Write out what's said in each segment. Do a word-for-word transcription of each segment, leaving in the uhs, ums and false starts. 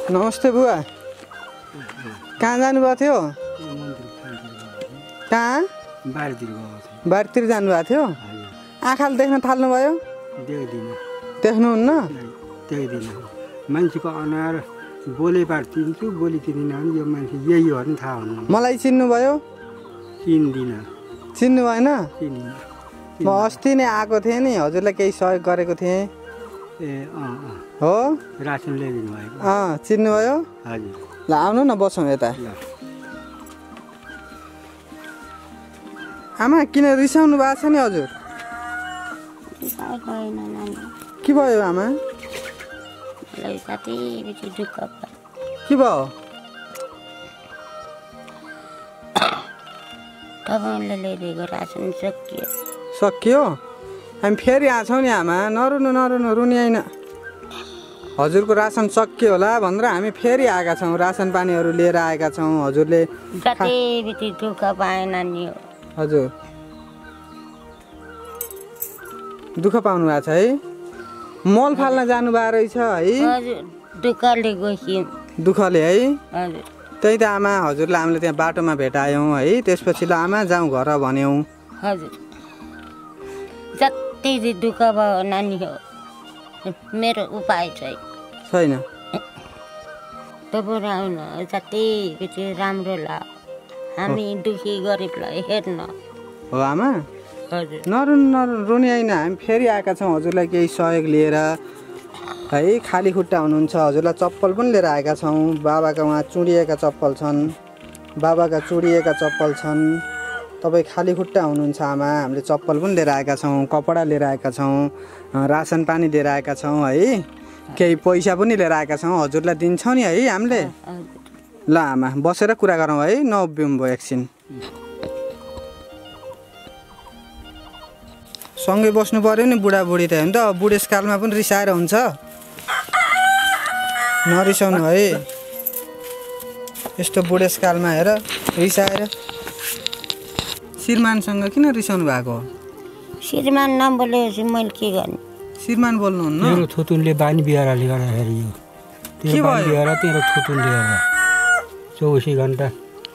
नमस्ते बुवा। कहाँ जानुभएको थियो? कहाँ? बारीतिर जानुभएको थियो? आँखाले देख्न थाल्नुभयो? देख्नुहुन्न? मान्छेको अनुहार बोलेबाट चिन्छु, बोली चिन्दिनँ भने यो मान्छे यही हो भने थाहा हुनु। मलाई चिन्नुभयो? चिन्दिनँ। चिन्नु भएन? चिन्दिनँ। म अस्ति नै आएको थिएँ नि, हजुरलाई केही सहयोग गरेको थिएँ। ए अँ अँ हो? रासन ल्याइदिनु भएको? अँ, चिन्नुभयो? हजुर। ल आउनु न, बसौँ यता। आमा किन रिसाउनु भएको छ नि हजुर? के भयो आमा? के भयो? तपाईँले ल्याइदिएको रासन सकियो। सकियो? हामी फेरि आछौँ नि आमा, नरुनु नरुनु, रुनी होइन। हजुरको रासन सकियो होला भनेर हामी फेरि आएका छौँ, रासन पानीहरू लिएर आएका छौँ। हजुरले जति बिति दुःख पाएन नि। हजुर दुःख पाउनु भएको छ है? मल फाल्न जानुभएको रहेछ है? दुःखले गइसियौँ। दुःखले है? हजुर। त्यही त आमा, हजुरलाई हामीले त्यहाँ बाटोमा भेटायौँ है, त्यसपछि ल आमा जाउँ घर भन्यौँ। हजुर। जति दुःख भयो नानी हो, मेरो उपाय छैन। छैन? तपाईँ आउन, जति बिति राम्रो लाग्यो, हामी दुखी गरिबलाई हेर्न। हो आमा? हजुर। नरुनु नरुनु, रुनी होइन। हामी फेरि आएका छौँ हजुरलाई केही सहयोग लिएर है। खाली खुट्टा हुनुहुन्छ, हजुरलाई चप्पल पनि लिएर आएका छौँ। बाबाका उहाँ चुडिएका चप्पल छन्, बाबाका चुडिएका चप्पल छन्। तपाईँ खाली खुट्टा हुनुहुन्छ आमा, हामीले चप्पल पनि लिएर आएका छौँ, कपडा लिएर आएका छौँ, रासन पानी लिएर आएका छौँ है। केही पैसा पनि लिएर आएका छौँ, हजुरलाई दिन्छौँ नि है हामीले। ल आमा बसेर कुरा गरौँ है, नउभिउँ भयो एकछिन। सँगै बस्नु पर्यो नि बुढाबुढी त, हो नि त। बुढेसकालमा पनि रिसाएर हुन्छ? नरिसाउनु है, यस्तो बुढेसकालमा हेर रिसाएर। श्रीमानसँग किन रिसाउनु भएको? श्रीमान नबोलेपछि मैले के गर्ने? श्रीमान बोल्नुहुन्न? तेरो थुतुनले बानी बिहारले गर्दाखेरि यो तेरो बानी बिहार तेरो थुतुनले गर्दा चौबिसै घन्टा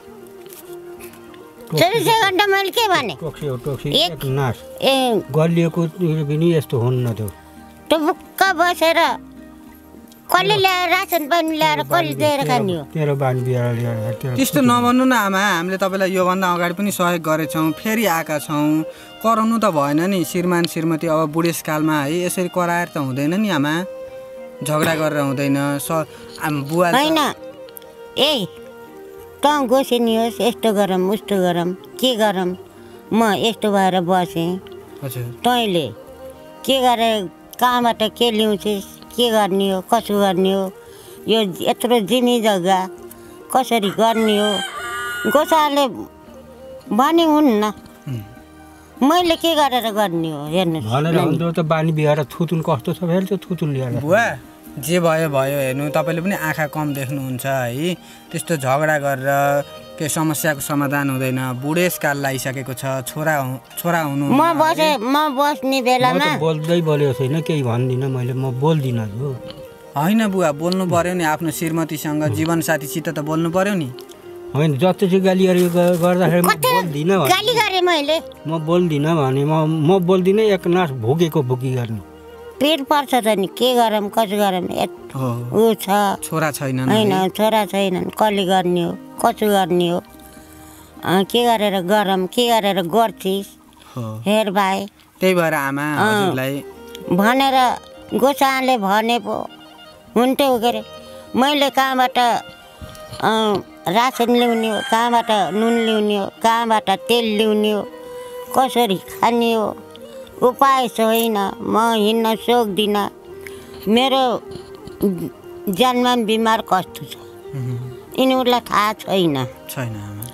चौबिसै घन्टा मैले के भने? टोक्सी हो टोक्सी एक नास ए गरिएको पनि यस्तो हुन्न त्यो। टुक्क बसेर कसले ल्याएर रासन पानी ल्याएर कसले दिएर खाने हो? तेरो बानी बिहारले गर्दा त्यस्तो नभन्नु न आमा, हामीले तपाईँलाई योभन्दा अगाडि पनि सहयोग गरेछौँ, फेरि आएका छौँ। कराउनु त भएन नि श्रीमान श्रीमती, अब बुढेसकालमा है यसरी कराएर त हुँदैन नि आमा, झगडा गरेर हुँदैन। स बुवा होइन ए तँ गोसेनी होस्, यस्तो गरौँ उस्तो गरौँ, के गरौँ, म यस्तो भएर बसेँ। हजुर। तैँले के गरेर कहाँबाट के ल्याउँछस्, के गर्ने हो, कसो गर्ने हो, यो यत्रो जिमी जग्गा कसरी गर्ने हो? गोसाले भने हुन्न, मैले के गरेर गर्ने हो हेर्नु। भनेर हाम्रो त बानी बिहार थुतुन कस्तो छ फेरि त्यो थुतुन ल्याएर। बुवा जे भयो भयो, हेर्नु तपाईँले पनि आँखा कम देख्नुहुन्छ है। त्यस्तो झगडा गरेर केही समस्याको समाधान हुँदैन। बुढेसकाल लागिसकेको छ, छोरा छोरा हुनु। म बसे म बस्ने बेलामा बोल्दै बोलेको छैन, केही भन्दिनँ मैले, म बोल्दिनँ जो। होइन बुवा, बोल्नु पर्यो नि, आफ्नो श्रीमतीसँग जीवनसाथीसित त बोल्नु पर्यो नि। होइन जति चाहिँ गाली गर्दाखेरि म बोल्दिनँ, गाली गरेँ मैले, म बोल्दिनँ भने म म बोल्दिनँ। एक नास भोगेको भोगी गर्ने पेट पर्छ त नि, के गरौँ कसो गरौँ, ऊ छ छोरा छैनन्। होइन छोरा छैनन्, कसले गर्ने हो, कसो गर्ने हो, के गरेर गरौँ, के गरेर गर्छिस् हेर भाइ। त्यही भएर आमा हजुरलाई भनेर गोसाले भने पो हुन्थ्यो के अरे। मैले कहाँबाट रासन ल्याउने हो, कहाँबाट नुन ल्याउने हो, कहाँबाट तेल ल्याउने हो, कसरी खाने हो, उपाय छैन। म हिँड्न सक्दिनँ, मेरो जानमा बिमार कस्तो छ यिनीहरूलाई थाहा छैन। छैन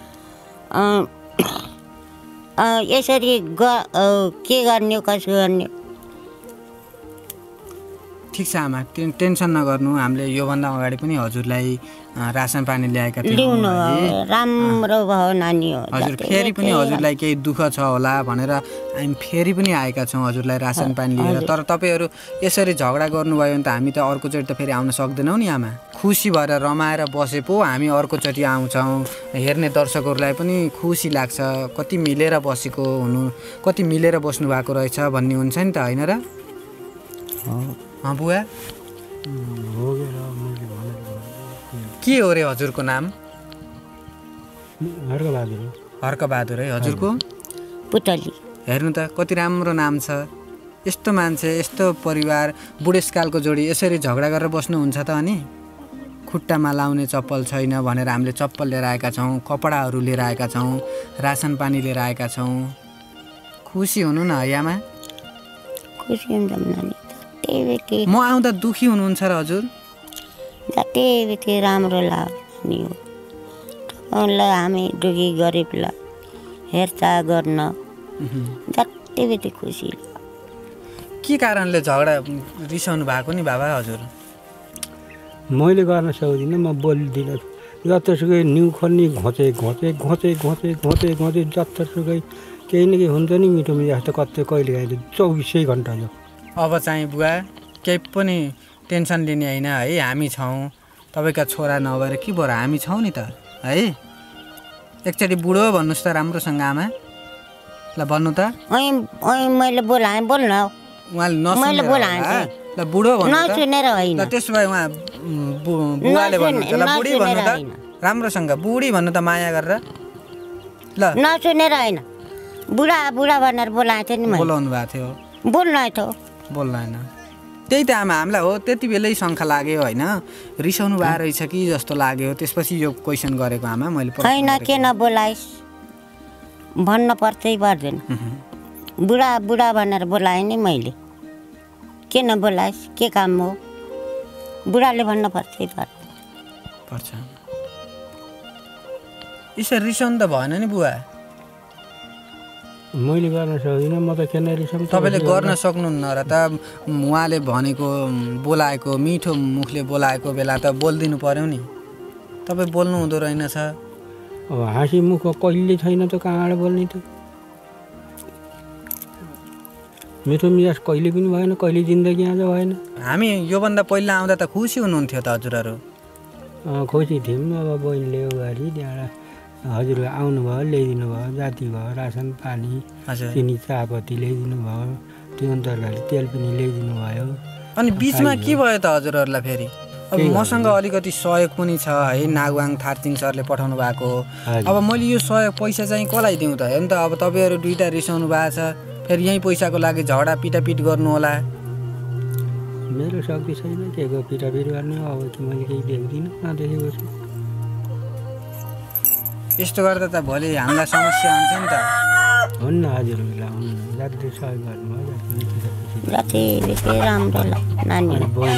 यसरी ग के गर्ने हो, कसो गर्ने। ठिक छ आमा, टेन्सन नगर्नु। हामीले योभन्दा अगाडि पनि हजुरलाई रासन पानी ल्याएका थियौँ। राम्रो भयो नानी हो। हजुर फेरि पनि हजुरलाई केही दुःख छ होला भनेर हामी फेरि पनि आएका छौँ हजुरलाई रासन पानी लिएर। तर तपाईँहरू यसरी झगडा गर्नुभयो भने त हामी त अर्कोचोटि त फेरि आउन सक्दैनौँ नि आमा। खुसी भएर रमाएर बसे पो हामी अर्कोचोटि आउँछौँ, हेर्ने दर्शकहरूलाई पनि खुसी लाग्छ, कति मिलेर बसेको हुनु, कति मिलेर बस्नु भएको रहेछ भन्ने हुन्छ नि त, होइन र? बुवा के हो रे हजुरको नाम? हर्कबहादुर है। हजुरको? पुतली। हेर्नु त कति राम्रो नाम छ। यस्तो मान्छे, यस्तो परिवार, बुढेसकालको जोडी यसरी झगडा गरेर बस्नुहुन्छ त? अनि खुट्टामा लाउने चप्पल छैन भनेर हामीले चप्पल लिएर आएका छौँ, कपडाहरू लिएर आएका छौँ, रासन पानी लिएर आएका छौँ। खुसी हुनु न है आमा। खुसी हुन्छ नानी। म आउँदा दुखी हुनुहुन्छ र हजुर? जति बेति राम्रो लाग्ने हो उनलाई हामी दुखी गरिबलाई हेरचाह गर्न जति बेति खुसी। के कारणले झगडा रिसाउनु भएको नि बाबा हजुर? मैले गर्न सक्दिनँ, म बोल्दिनँ। जतासुकै न्यु खन्नी घोचे घोचे घोचे घोचे घोचे घोचे जतासुकै केही न केही हुन्छ नि मिठो मिठो जस्तो कति कहिले काहीँ चौबिसै घन्टा जो। अब चाहिँ बुवा केही पनि टेन्सन लिने होइन है, हामी छौँ। तपाईँका छोरा नभएर के भएर हामी छौँ नि त है। एकचोटि बुढो भन्नुहोस् त राम्रोसँग आमा। ल भन्नु त। मैले बोलाएँ बोल्न। उहाँले नसुनेर ल बुढो भन्नु त। ल त्यसो भए उहाँ बुवाले भन्नुहुन्छ। ल बुढी भन्नु त राम्रोसँग, बुढी भन्नु त माया गरेर। ल नसुनेर होइन, बुढा बुढा भनेर बोलाएको थियो नि। बोलाउनु भएको थियो? बोल्न थियो। बोल्दैन। त्यही त आमा, हामीलाई हो त्यति बेलै शङ्का लाग्यो होइन, रिसाउनु भएको रहेछ कि जस्तो लाग्यो। त्यसपछि यो क्वेसन गरेको आमा मैले। होइन के नबोलाइस् भन्न पर्छै पर्दैन। बुढा बुढा भनेर बोलाएँ नि मैले। के नबोलाइस्, के काम हो, बुढाले भन्न पर्छै पर्छ। यसरी रिसाउनु त भएन नि बुवा। मैले गर्न सक्दिनँ, म त किन रिसाउँ? तपाईँले गर्न सक्नुहुन्न र त? उहाँले भनेको बोलाएको मिठो मुखले बोलाएको बेला त बोलिदिनु पर्यो नि। तपाईँ बोल्नु हुँदो रहेनछ। अब हाँसी मुख कहिले छैन त कहाँबाट बोल्ने त? मिठो मिजाज कहिले पनि भएन, कहिले जिन्दगी आज भएन। हामी योभन्दा पहिला आउँदा त खुसी हुनुहुन्थ्यो त हजुरहरू? खुसी थियौँ। अब बहिनीले गाडी त्यहाँबाट हजुर आउनुभयो, ल्याइदिनु भयो, जाती भयो, रासन पानी, चिनी चियापत्ती ल्याइदिनु भयो, तिउन तरकारी तेल पनि ल्याइदिनु भयो। अनि बिचमा के भयो त हजुरहरूलाई फेरि? अब मसँग अलिकति सहयोग पनि छ है, नागवाङ थार्चिङ सरले पठाउनु भएको। अब मैले यो सहयोग पैसा चाहिँ कसलाई दिउँ त? हेर्नु त अब तपाईँहरू दुइटा रिसाउनु भएको छ, फेरि यहीँ पैसाको लागि झगडा पिटापिट गर्नु होला। मेरो शक्ति छैन के को पिटापिट गर्ने। अब मैले केही देख्दिनँ, नदेखेको छु। यस्तो गर्दा त भोलि हामीलाई समस्या हुन्छ नि त। हुन्न हजुरहरूलाई हुन्न, जति सहयोग गर्नुभयो जति बेसी राम्रो नानी।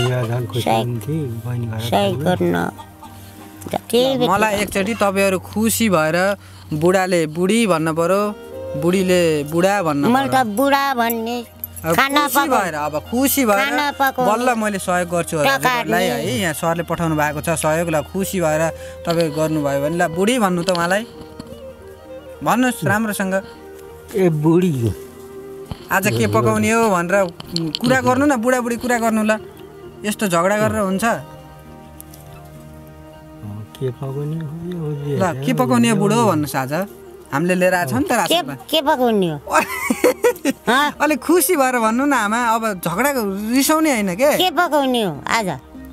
सहयोग गर्न जति मलाई एकचोटि तपाईँहरू खुसी भएर बुढाले बुढी भन्नु पर्यो, बुढीले बुढा भन्नु पर्यो। मैले त बुढा भन्ने खुसी भएर अब खुसी भएर बल्ल मैले सहयोग गर्छु हजुरलाई है। यहाँ सरले पठाउनु भएको छ सहयोग। ल खुसी भएर तपाईँ गर्नुभयो भने ल बुढी भन्नु त उहाँलाई। भन्नुहोस् राम्रोसँग। ए बुढी आज के पकाउने हो भनेर कुरा गर्नु न, बुढाबुढी कुरा गर्नु। ल यस्तो झगडा गरेर हुन्छ? के पकाउने हो? ल के पकाउने हो बुढो भन्नुहोस्। आज हामीले लिएर आएको छ नि त रासन। के पकाउने हो? अलिक खुसी भएर भन्नु न आमा। अब झगडा रिसाउने होइन के? के पकाउने हो आज?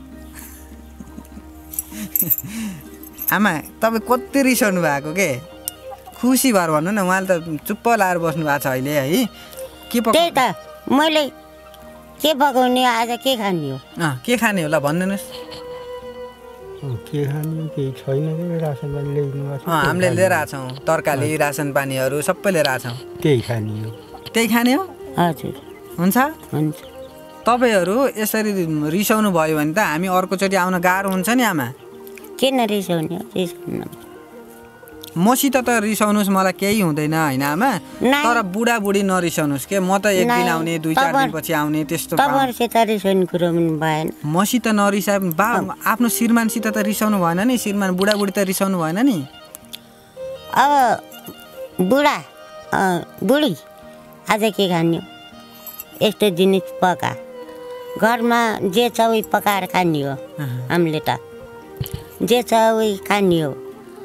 आमा तपाईँ कति रिसाउनु भएको के? खुसी भएर भन्नु न। उहाँले त चुप्प लाएर बस्नु भएको छ अहिले है। के त्यही त मैले के पकाउने आज, के खाने हो? अँ के खाने हो ल भनिदिनुहोस्। के खाने केही छैन, रासन पानी ल्याइदिनु भएको छ। हामीले लिएर आएको छौँ, तरकारी रासन पानीहरू सबै लिएर आएको छौँ। त्यही खाने हो? त्यही खाने हो हजुर। हुन्छ हुन्छ। तपाईँहरू यसरी रिसाउनु भयो भने त हामी अर्कोचोटि आउन गाह्रो हुन्छ नि आमा। किन रिसाउने हो? रिसाउनु मसित त रिसाउनुहोस्, मलाई केही हुँदैन होइन आमा। तर बुढाबुढी नरिसाउनुहोस् के। म त एक दिन आउने, दुई चार दिनपछि आउने, त्यस्तो तपाईँहरूसित रिसाउने कुरो पनि भएन। मसित नरिसा बा आफ्नो श्रीमानसित त रिसाउनु भएन नि? श्रीमान बुढाबुढी त रिसाउनु भएन नि? अब बुढा बुढी आज के खाने हो? यस्तो जिनिस पका, घरमा जे छ उही पकाएर खाने हो हामीले त। जे छ उही खाने हो।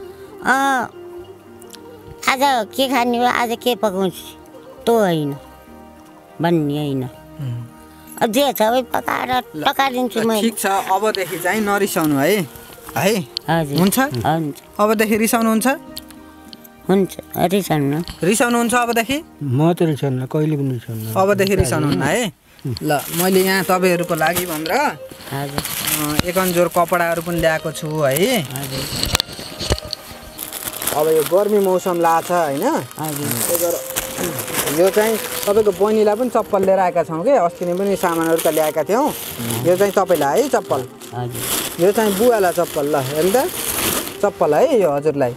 आज के खाने हो, आज के पकाउँछु त्यो होइन भन्ने होइन, जे छ उही पकाएर पकाइदिन्छु मैले। ठिक छ, अबदेखि चाहिँ नरिसाउनु है है हजुर हुन्छ। हुन्छ अबदेखि रिसाउनुहुन्छ? हुन्छ रिसाउनु रिसाउनुहुन्छ अबदेखि? म त रिसाउन्न, कहिले पनि रिसाउन्न। अबदेखि रिसाउनुहुन्न है। ल मैले यहाँ तपाईँहरूको लागि भनेर हजुर एक अन्जोर कपडाहरू पनि ल्याएको छु है। हजुर अब यो गर्मी मौसम लाग्छ होइन, हजुर त्यही भएर यो चाहिँ तपाईँको बहिनीलाई पनि चप्पल लिएर आएका छौँ कि अस्ति नै पनि सामानहरू त ल्याएका थियौँ। यो चाहिँ तपाईँलाई है चप्पल, हजुर यो चाहिँ बुवालाई चप्पल। ल हेर्नु त चप्पल है यो हजुरलाई,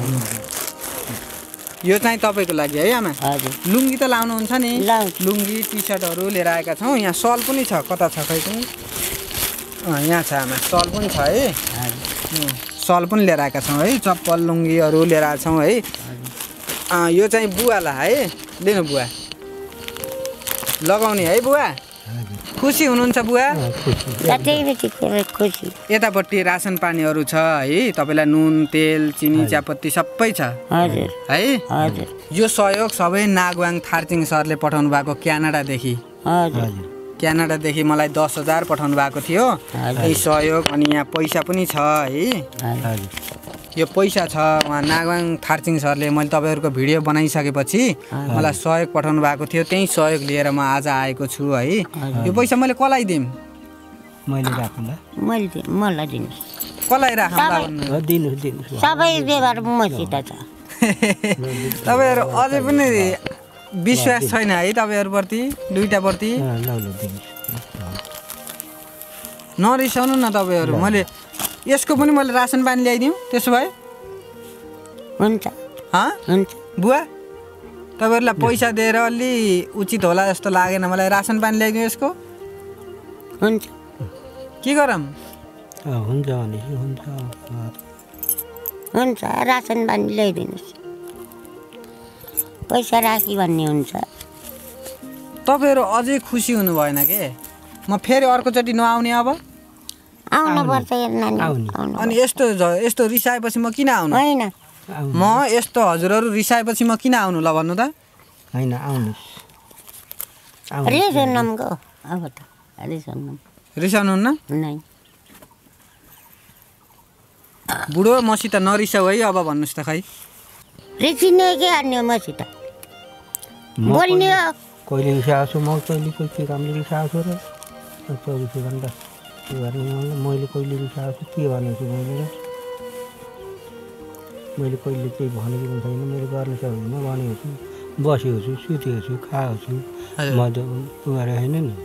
यो चाहिँ तपाईँको लागि है आमा। हजुर लुङ्गी त लाउनुहुन्छ नि? लाउँछु। लुङ्गी टी सर्टहरू लिएर आएका छौँ। यहाँ सल पनि छ, कता छ खै पनि, यहाँ छ आमा, सल पनि छ है। सल पनि लिएर आएका छौँ है, चप्पल लुङ्गीहरू लिएर आएका छौँ है। यो चाहिँ बुवालाई है, लिनु बुवा, लगाउने है बुवा। खुसी हुनुहुन्छ बुवा? खुसी। यतापट्टि रासन पानीहरू छ है, तपाईँलाई नुन तेल चिनी चियापत्ती सबै छ हजुर है। हजुर यो सहयोग सबै नागवाङ थार्चिङ सरले पठाउनु भएको क्यानाडादेखि। हजुर क्यानाडादेखि मलाई दस हजार पठाउनु भएको थियो यही सहयोग। अनि यहाँ पैसा पनि छ है, यो पैसा छ। उहाँ नागवाङ थार्चिङ सरले मैले तपाईँहरूको भिडियो बनाइसकेपछि मलाई सहयोग पठाउनु भएको थियो, त्यही सहयोग लिएर म आज आएको छु है। यो पैसा मैले कसलाई दिउँ? मैले राख्नुला, मैले मलाई दिनुहोस्। कसलाई राखौँ? दिनुहोस् दिनुहोस्। सबै व्यवहार मसित छ। तपाईँहरू अझै पनि विश्वास छैन है तपाईँहरूप्रति, दुईटाप्रति? नरिसाउनु न तपाईँहरू। मैले यसको पनि मैले रासन पानी ल्याइदिउँ त्यसो भए? हुन्छ हुन्छ बुवा तपाईँहरूलाई पैसा दिएर अलि उचित होला जस्तो लागेन मलाई। रासन पानी ल्याइदिउँ यसको? हुन्छ के गरौँ? हुन्छ हुन्छ हुन्छ रासन पानी ल्याइदिनुहोस्, पैसा राखी भन्ने हुन्छ। तपाईँहरू अझै खुसी हुनु भएन के? म फेरि अर्कोचोटि नआउने अब? आउनु पर्छ नानी। अनि यस्तो यस्तो रिसाएपछि म किन आउनु? होइन म यस्तो हजुरहरू रिसाएपछि म किन आउनु? ल भन्नु त। होइन आउनुहोस्। रिसाउनु गो अब त रिसाउनु रिसाउनुहुन्न? नै बुढो मसित नरिसाउ है अब भन्नुहोस् त खै। रिसिने के गर्ने हो मसित? बोल्ने हो। कहिले रिसाएको छु म? कहिले कोही के कामले रिसाएको छु र? चौबिस घन्टा के गर्ने? मैले कहिले रिसाएको छु? के भनेको छु मैले? र मैले कहिले केही भनेको पनि छैन। मैले गर्न सक्दिनँ भनेको छु, बसेको छु, सुतेको छु, खाएको छु, म त उ गरेको होइन नि।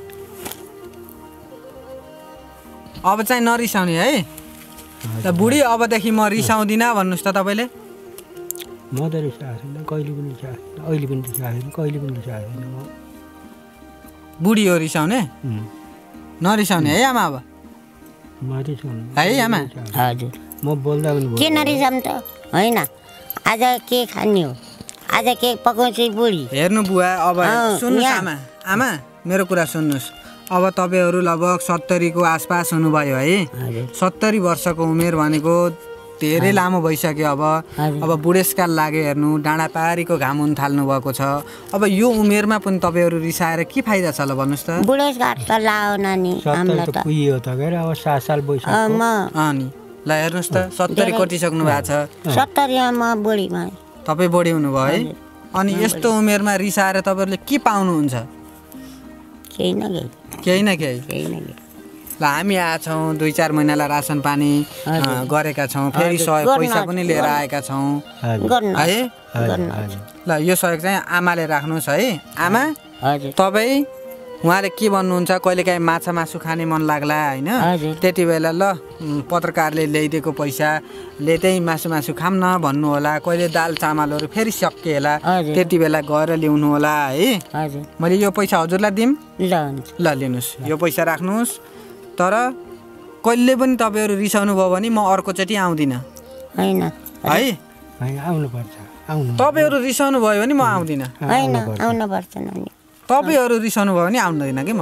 अब चाहिँ नरिसाउने है त बुढी। अबदेखि म रिसाउँदिनँ भन्नुहोस् त तपाईँले। म त रिसाएको छैन, कहिले पनि रिसाएको छैन, अहिले पनि रिसाएको छैन, कहिले पनि रिसाएको छैन। म बुढी हो रिसाउने? नरिसाउने है आमा? अब म रिसाउनु है आमा? हजुर म बोल्दा पनि के नरिसाउँ त? होइन आज के खाने हो, आज के पकाउँछु बुढी। हेर्नु बुवा, अब सुन्नुहोस् यहाँ। आमा, आमा मेरो कुरा सुन्नुहोस्। अब तपाईँहरू लगभग सत्तरीको आसपास हुनुभयो है। सत्तरी वर्षको उमेर भनेको धेरै लामो भइसक्यो। अब अब बुढेसकाल लाग्यो हेर्नु, डाँडा पारीको घाम हुन थाल्नु भएको छ। अब यो उमेरमा पनि तपाईँहरू रिसाएर के फाइदा छ ल भन्नुहोस् त? बुढेसकाल त लाओ नानी हामीलाई त। पुग्यो त गएर अब सात साल भइसक्यो। म अनि ल हेर्नुहोस् त सत्तरी कटिसक्नु भएको छ। सत्तरीमा म बुढीमा। तपाईँ बढी हुनुभयो है। अनि यस्तो उमेरमा रिसाएर तपाईँहरूले के पाउनुहुन्छ? केही न केही केही न केही। केही न केही। ल हामी आएछौँ, दुई चार महिनालाई रासन पानी गरेका छौँ, फेरि सहयोग पैसा पनि लिएर आएका छौँ है। ल यो सहयोग चाहिँ आमाले राख्नुहोस् है। आमा तपाईँ उहाँले के भन्नुहुन्छ? कहिलेकाहीँ माछा मासु खाने मन लाग्ला होइन, त्यति बेला ल पत्रकारले ल्याइदिएको पैसाले चाहिँ मासु मासु खाम न भन्नु होला। कहिले दाल चामलहरू फेरि सकिएला, त्यति बेला गएर ल्याउनु होला है। मैले यो पैसा हजुरलाई दिउँ? ल लिनुहोस्, यो पैसा राख्नुहोस्। तर कहिले पनि तपाईँहरू रिसाउनु भयो भने म अर्कोचोटि आउँदिनँ होइन है। आउनुपर्छ, आउनु। तपाईँहरू रिसाउनु भयो भने म आउँदिनँ। होइन आउनुपर्छ नानी। तपाईँहरू रिसाउनु भयो भने आउँदैन कि म।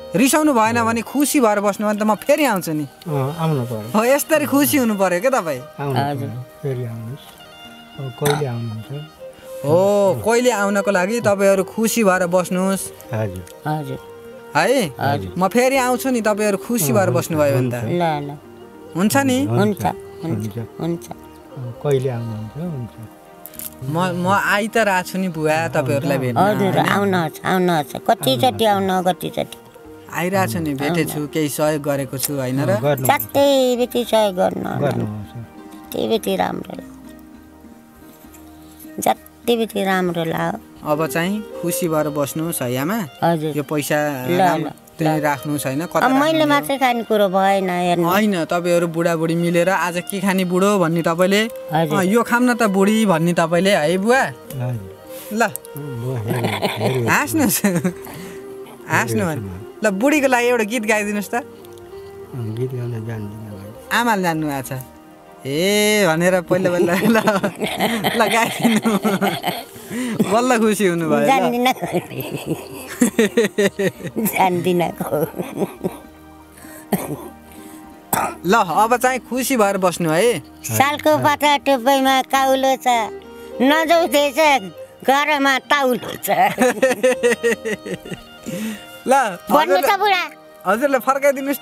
रिसाउनु भएन भने खुसी भएर बस्नु भने त म फेरि आउँछु नि आउनु पर्यो हो यसरी खुसी हुनु पर्यो क्या तपाईँ आउनु फेरि आउनुहोस् अब कहिले आउनुहुन्छ हो कहिले आउनको लागि तपाईँहरू खुसी भएर बस्नुहोस् हजुर हजुर है म फेरि आउँछु नि तपाईँहरू खुसी भएर बस्नुभयो भने त ल ल हुन्छ नि हुन्छ हुन्छ हुन्छ कहिले आउनुहुन्छ हुन्छ म म आइ त रहेको छु नि बुवा तपाईँहरूलाई भेट्न हजुर आउनुहोस् आउनुहोस् कतिचोटि आउनु कतिचोटि आइरहेको छु नि भेटेछु केही सहयोग गरेको छु होइन र जति बेटी सहयोग गर्नु गर्नुहोस् जति बेटी राम्रो जति बेटी राम्रो लाग्यो अब चाहिँ खुसी भएर बस्नुहोस् है आमा हजुर यो पैसा त्यही राख्नुहोस् होइन अब मैले मात्रै खाने कुरो भएन हेर्नु होइन तपाईँहरू बुढाबुढी मिलेर आज के खाने बुढो भन्ने तपाईँले यो खाम न त बुढी भन्ने तपाईँले है बुवा ल हाँस्नुहोस् हाँस्नु ल बुढीको लागि एउटा गीत गाइदिनुहोस् त गीत गाउन जान्दिनँ आमाले जान्नु भएको छ ए भनेर पहिला पहिला ल ल गाइदिनु बल्ल खुसी हुनुभयो जान्दिनँ जान्दिनँ ल अब चाहिँ खुसी भएर बस्नु है सालको पाता टुप्पैमा काउलो छ नजाउँदैछ घरमा ताउलो छ ल भन्नु त बुढा हजुरले फर्काइदिनुहोस् त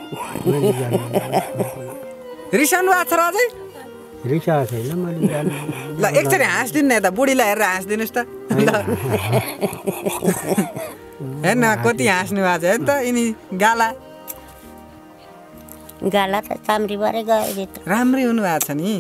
रिसाउनु भएको छ र अझै रिसा छैन मैले जान्नु ल एकचोटि हाँस्दिनु न यता बुढीलाई हेरेर हाँस्दिनुहोस् त ल हेर्न कति हाँस्नु भएको छ हेर्नु त यिनी गाला गाला त चाम्री भरे गयो भित्र राम्रै हुनु भएको छ नि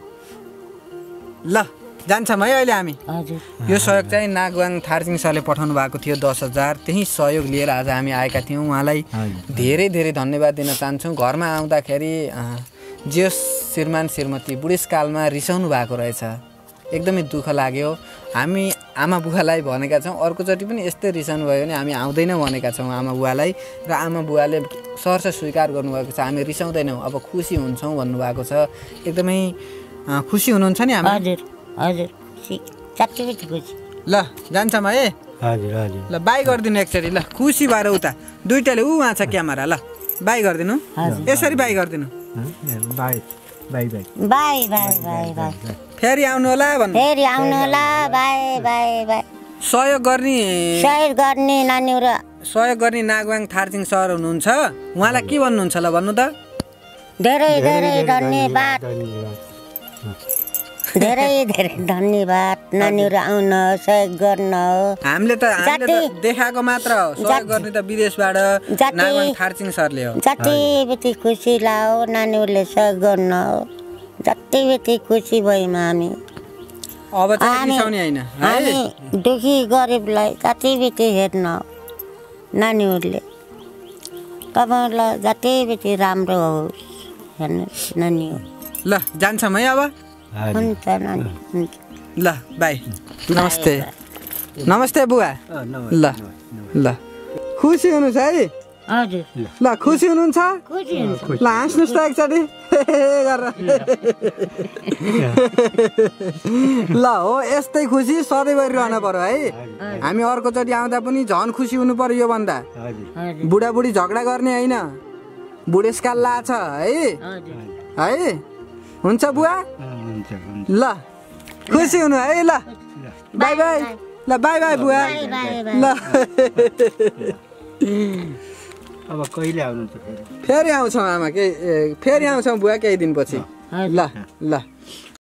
ल जान्छौँ है अहिले हामी हजुर यो सहयोग चाहिँ नागवाङ थार्जिङ सरले पठाउनु भएको थियो दस हजार त्यही सहयोग लिएर आज हामी आएका थियौँ उहाँलाई धेरै धेरै धन्यवाद दिन चाहन्छौँ घरमा आउँदाखेरि जे श्रीमान श्रीमती बुढेसकालमा रिसाउनु भएको रहेछ एकदमै दुःख लाग्यो हामी आमा बुवालाई भनेका छौँ अर्कोचोटि पनि यस्तै रिसाउनु भयो भने हामी आउँदैनौँ भनेका छौँ आमा बुवालाई र आमा बुवाले सहर्ष स्वीकार गर्नुभएको छ हामी रिसाउँदैनौँ अब खुसी हुन्छौँ भन्नुभएको छ एकदमै खुसी हुनुहुन्छ नि हामी हजुर हजुर खुसी जति बेसी खुसी ल जान्छौँ है हजुर हजुर ल बाई गरिदिनु एकचोटि ल खुसी भएर उता दुइटाले ऊ उहाँ छ क्यामेरा ल बाई गरिदिनु यसरी बाई गरिदिनु bye bye bye bye bye bye bye फेरि आउनु होला भन्नु फेरि आउनु होला बाई बाई बाई सहयोग गर्ने सहयोग गर्ने नानीहरू सहयोग गर्ने नागवाङ थार्जिङ सर हुनुहुन्छ उहाँलाई के भन्नुहुन्छ ल भन्नु त धेरै धेरै धन्यवाद धेरै धेरै धन्यवाद नानीहरू आउन सहयोग गर्न हामीले त हामीले त देखाएको मात्र हो सहयोग गर्ने त विदेशबाट नागवाङ थार्जिङ सरले हो जति बेसी खुसी लाग्यो नानीहरूले सहयोग गर्न जति बेसी खुसी भयौँ हामी अब चाहिँ रिसाउने हैन हामी दुखी गरिबलाई जति बेसी हेर्न नानीहरूले तपाईँहरूलाई जति बेसी राम्रो होस् हेर्नुहोस् नानी हो ल जान्छौँ है अब हुन्छ नानी हुन्छ ल बाई नमस्ते नमस्ते बुवा ल ल खुसी हुनुहुन्छ है हजुर ल खुसी हुनुहुन्छ खुसी हुन्छ ल हाँस्नुहोस् त एकचोटि ल हो यस्तै खुसी सधैँभरि रहन पर्यो है हामी अर्कोचोटि आउँदा पनि झन् खुसी हुनु पर्यो योभन्दा बुढाबुढी झगडा गर्ने होइन बुढेसकाल लाछ है है हुन्छ बुवा ल खुसी हुनु है ल बाई बाई ल बाई बाई बुवा ल अब कहिले आउनुहुन्छ फेरि आउँछौँ आमा केही फेरि आउँछौँ बुवा केही दिनपछि ल ल